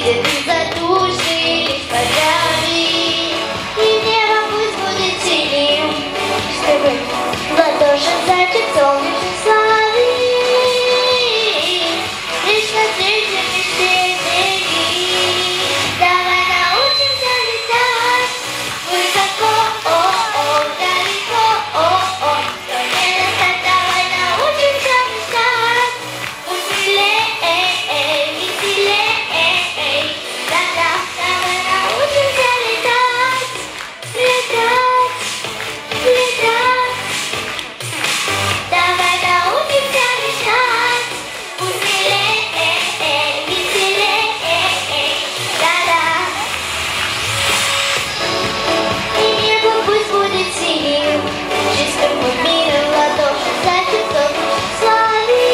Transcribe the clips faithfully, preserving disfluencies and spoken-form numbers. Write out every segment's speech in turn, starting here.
видят из-за туши лишь пожари. И небо пусть будет синим, чтобы в ладоши зайчик солнечный славы. Лишь навстречу мечте беги. Давай научимся летать высоко, о-о, далеко, о-о. Кто не достать, давай научимся мечтать. Веселей, веселей, да-да, давай научимся летать, летать, летать. Давай научимся летать. Веселей, веселей, да-да. И небо пусть будет синим, чистым под миром в ладоши зайчик солнечный славы.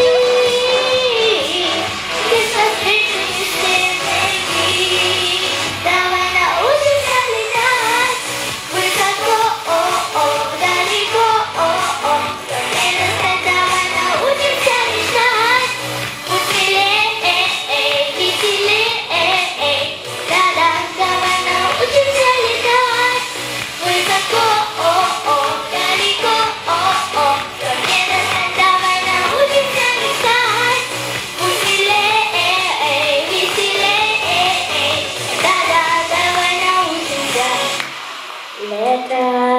Лишь навстречу мечте беги. Давай научимся летать высоко, о-о, далеко, о-о. Кто не достать, давай научимся мечтать. Веселей, веселей, да-да, давай научимся летать высоко, о-о, далеко, о-о. Кто не достать, давай научимся мечтать. Веселей, веселей, да-да, давай научимся летать.